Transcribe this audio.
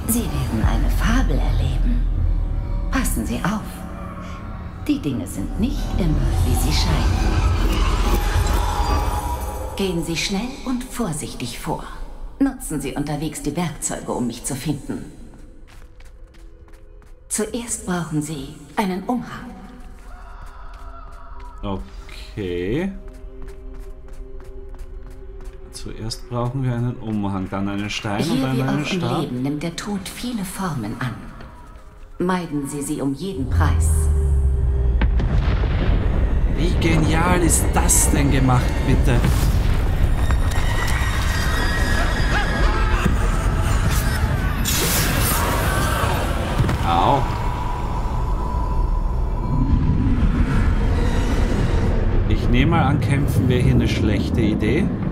Sie werden eine Fabel erleben. Passen Sie auf. Die Dinge sind nicht immer, wie sie scheinen. Gehen Sie schnell und vorsichtig vor. Nutzen Sie unterwegs die Werkzeuge, um mich zu finden. Zuerst brauchen Sie einen Umhang. Okay. Zuerst brauchen wir einen Umhang, dann einen Stein und dann einen Stab. Hier wie auch im Leben nimmt der Tod viele Formen an. Meiden Sie sie um jeden Preis. Wie genial ist das denn gemacht, bitte? Au. Ich nehme mal an, kämpfen wäre hier eine schlechte Idee.